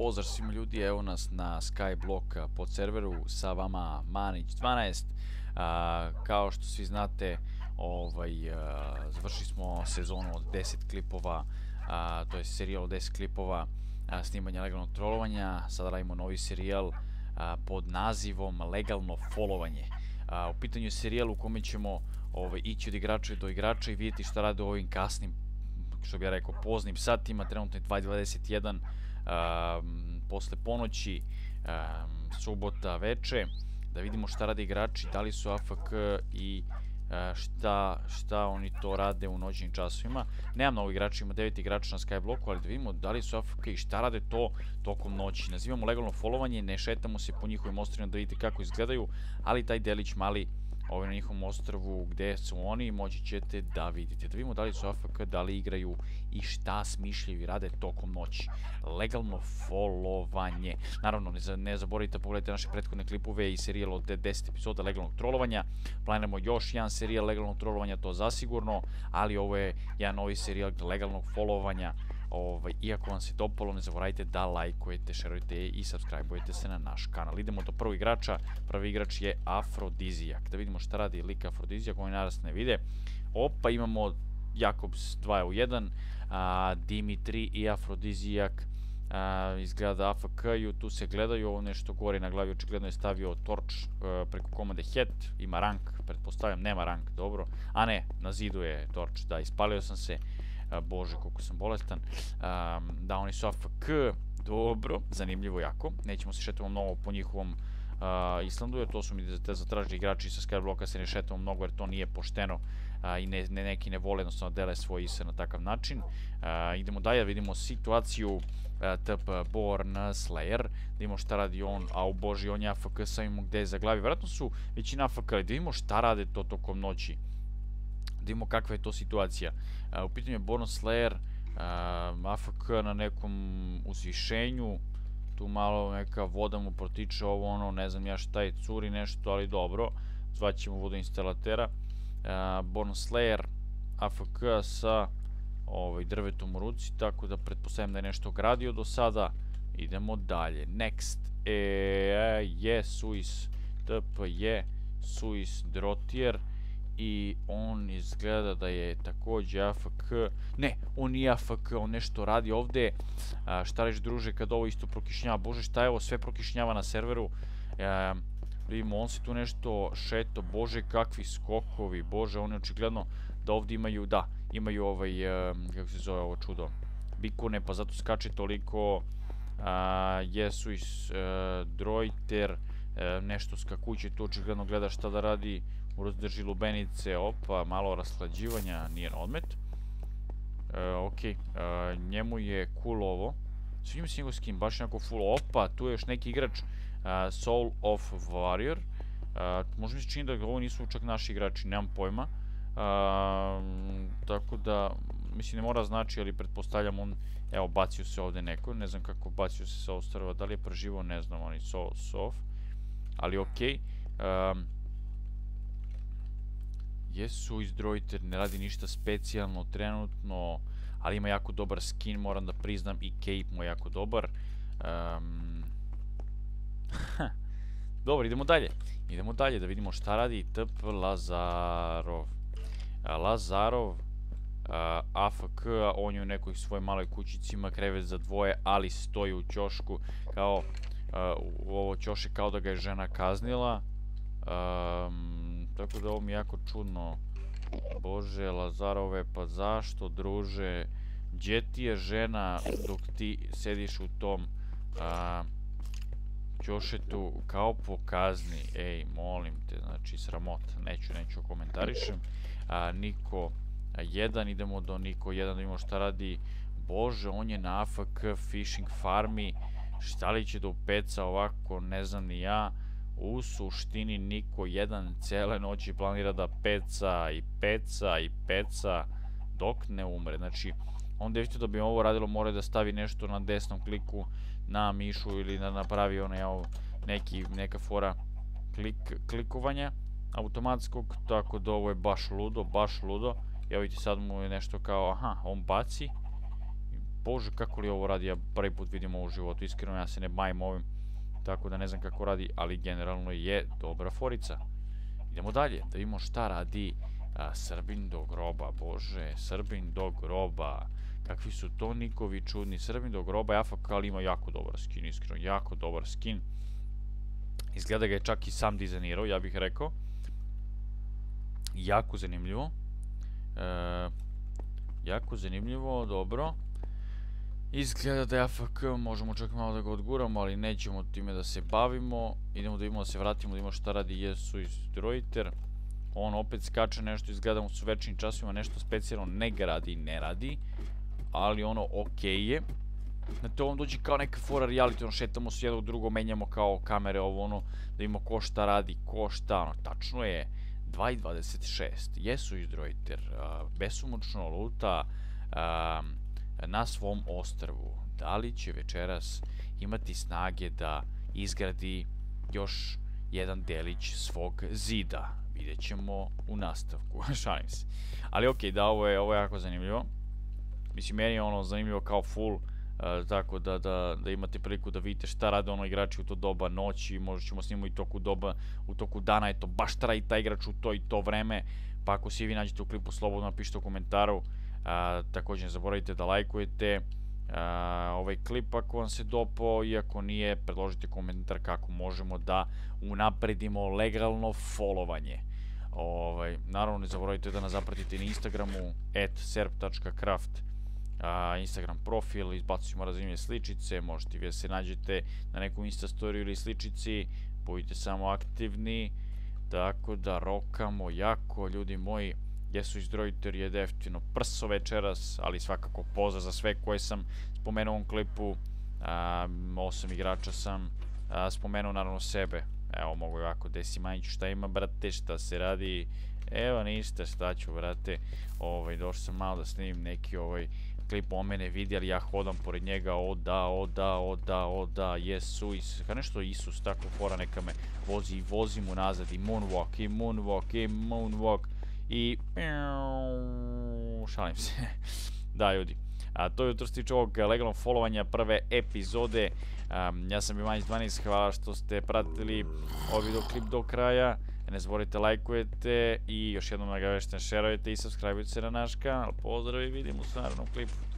Pozdrav svima ljudi, evo nas na Skyblock pod serveru, sa vama Manić12. Kao što svi znate, završili smo sezonu od 10 klipova, to je serijal od 10 klipova snimanja legalnog trolovanja. Sada radimo novi serijal pod nazivom Legalno followanje. U pitanju je serijal u kome ćemo ići od igrača do igrača i vidjeti šta rade u ovim kasnim, što bih ja rekao, poznim satima. Trenutno je 2:21 posle ponoći, subota veče, da vidimo šta rade igrači, da li su AFK i šta oni to rade u noćnim časovima. Nemam mnogo igrača, ima 9 igrača na Skyblocku, ali da vidimo da li su AFK i šta rade to tokom noći. Nazivamo legalno followanje, ne šetamo se po njihovim ostrvima da vidite kako izgledaju, ali taj delić mali na njihovom ostrvu gde su oni moći ćete da vidite. Da vidimo da li su AFK, da li igraju i šta smišljaju i rade tokom noći. Legalno followanje. Naravno, ne zaboravite da pogledajte naše prethodne klipove i serijal od 10 epizoda legalnog trolovanja. Planiramo još jedan serijal legalnog trolovanja, to zasigurno, ali ovo je jedan novi serijal legalnog followanja. Iako vam se dopalo, ne zaboravite da lajkujete, šerujete i subscribe-ujete se na naš kanal. Idemo do prvog igrača. Prvi igrač je Afrodizijak. Da vidimo šta radi lik Afrodizijak, oni narast ne vide. Opa, imamo Jakobs 2 u 1, Dimitri i Afrodizijak izgleda da AFK-ju, tu se gledaju, ovo nešto gore na glavi, očigledno je stavio torč preko komande head, ima rank, pretpostavljam, nema rank, dobro, a ne, na zidu je torč, da, ispalio sam se, bože koliko sam bolestan, da, oni su AFK, dobro, zanimljivo jako, nećemo se šetamo mnogo po njihovom Islandu, jer to su mi zatražili igrači sa Skyblocka, se ne šetamo mnogo jer to nije pošteno i neki ne vole jednostavno dele svoj IS na takav način. Idemo dalje, vidimo situaciju TP Born Slayer, da vidimo šta radi on, a u boži on je AFK, sam imamo gde je za glavi, vjerojatno su većina AFK, ali da vidimo šta rade to tokom noći, da vidimo kakva je to situacija. U pitanju je Born Slayer, AFK na nekom uzvišenju, tu malo neka voda mu protiče, ovo ono, ne znam ja šta je, curi nešto, ali dobro, zvaćemo vodoinstalatera. Born Slayer, AFK sa drvetom u ruci, tako da pretpostavljam da je nešto gradio do sada. Idemo dalje, next je Suis TP je Suis Drotier i on izgleda da je takođe AFK, ne, on nije AFK, on nešto radi ovde. Šta reći druže kad ovo isto prokišnjava, bože šta je ovo, sve prokišnjava na serveru. Vidimo, on se tu nešto šeto, bože kakvi skokovi, bože, oni očigledno da ovdje imaju, da, imaju kako se zove ovo čudo, bikune, pa zato skače toliko. Jesu iz Droiter, nešto skakuće, tu očigledno gleda šta da radi, drži lubenice, opa, malo rashlađivanja, nije na odmet. Ok, njemu je cool ovo, sviđa mi se njegov skin, baš jako full, opa, tu je još neki igrač, Soul of Warrior, možda mi se čini da ovo nisu čak naši igrači, nemam pojma, tako da, mislim ne mora znači, ali pretpostavljam on, evo bacio se ovde neko, ne znam kako bacio se sa ostrava, da li je preživao, ne znam, oni sof, ali okej. Jesu iz Droiter, ne radi ništa specijalno trenutno, ali ima jako dobar skin, moram da priznam, i cape mu je jako dobar. Dobro, idemo dalje. Idemo dalje da vidimo šta radi TP Lazarov. Lazarov, AFK, on je u nekoj svojoj maloj kućici, ima krevet za dvoje, ali stoji u ćošku, kao ovo ćoše kao da ga je žena kaznila. Tako da ovo mi je jako čudno. Bože, Lazarove, pa zašto, druže? Gdje ti je žena dok ti sediš u tom ćošetu kao po kazni? Ej, molim te, znači sramota. Neću komentarišem. Niko 1, idemo do Niko 1 da vidimo šta radi. Bože, on je na AFK fishing farmi. Šta li će da upeca ovako, ne znam ni ja. U suštini Niko 1 cele noći planira da peca i peca i peca dok ne umre. Znači, on definitivno da bi ovo radilo mora da stavi nešto na desnom kliku na mišu ili da napravi neka fora klikovanja automatskog, tako da ovo je baš ludo, baš ludo. Evo vidite sad mu je nešto kao, aha, on baci, bože kako li ovo radi, ja prvi put vidim ovo u životu, iskreno ja se ne bavim ovim, tako da ne znam kako radi, ali generalno je dobra forica. Idemo dalje, da vidimo šta radi Srbin do groba, bože, Srbin do groba, kakvi su to nikovi čudni, Srbin do groba, AFK ali ima jako dobar skin, iskreno, jako dobar skin. Izgleda ga je čak i sam dizajnirao, ja bih rekao. Jako zanimljivo. Jako zanimljivo, dobro. Izgleda da je AFK, možemo čak malo da ga odguramo, ali nećemo time da se bavimo. Idemo da vidimo, da se vratimo, da vidimo šta radi Jesus Droiter. On opet skače nešto, izgleda mu su večnim časima, nešto specijalno ne radi, ali ono okej je. Znate, ovom dođe kao neka fora reality, ono, šetamo se jedno u drugo, menjamo kao kamere, ovo ono, da vidimo ko šta radi, ko šta, ono, tačno je 2:26, Jesus Droiter, besomučno luta na svom ostrvu. Da li će večeras imati snage da izgradi još jedan delić svog zida? Vidjet ćemo u nastavku, šalim se. Ali okej, da, ovo je jako zanimljivo. Mislim, meni je ono zanimljivo kao full, tako da imate priliku da vidite šta rade ono igrači u to doba noći, možda ćemo snimati u toku dana, eto baš šta radi taj igrač u to i to vreme, pa ako svi vi nađete u klipu slobodno napišite u komentaru, također ne zaboravite da lajkujete ovaj klip ako vam se dopao, i ako nije, predložite komentar kako možemo da unapredimo legalno followanje. Naravno ne zaboravite da nas zapratite na Instagramu @serp.craft, Instagram profil, izbacujemo razimlje sličice, možete vi da se nađete na neku Insta storiju ili sličici, budite samo aktivni, tako da rokamo jako, ljudi moji. Jesus Droiter je definitivno prso večeras, ali svakako pozdrav za sve koje sam spomenuo u ovom klipu. 8 igrača sam spomenuo, naravno sebe. Evo, mogu ovako, Desi Manjiću, šta ima, brate, šta se radi? Evo, ništa, šta ću, brate. Došao sam malo da snimim neki klip, on mene vidi, ali ja hodam pored njega, oda, Jesus, kao nešto Isus, tako fora, neka me vozi i vozi mu nazad, i moonwalk, i šalim se. Da, ljudi, to je jutro se tiče ovog legalnog followanja prve epizode. Ja sam Ivanjić 12, hvala što ste pratili ovaj videoklip do kraja. Ne zaboravite, lajkujete i još jednom da ga šerujete i subscribe-ujte se na naš kanal. Pozdrav i vidimo se u narednom klipu.